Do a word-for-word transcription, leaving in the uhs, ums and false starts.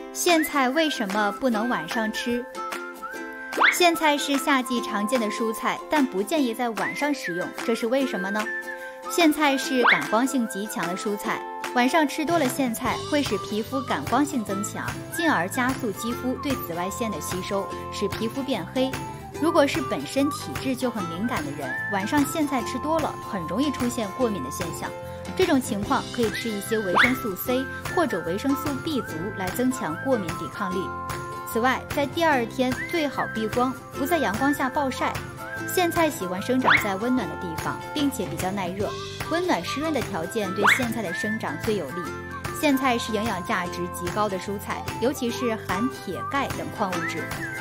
苋菜为什么不能晚上吃？苋菜是夏季常见的蔬菜，但不建议在晚上食用，这是为什么呢？苋菜是感光性极强的蔬菜，晚上吃多了苋菜会使皮肤感光性增强，进而加速肌肤对紫外线的吸收，使皮肤变黑。如果是本身体质就很敏感的人，晚上苋菜吃多了，很容易出现过敏的现象。这种情况可以吃一些维生素 C 或者维生素 B 族来增强过敏抵抗力。此外，在第二天最好避光，不在阳光下暴晒。苋菜喜欢生长在温暖的地方，并且比较耐热，温暖湿润的条件对苋菜的生长最有利。苋菜是营养价值极高的蔬菜，尤其是含铁、钙等矿物质。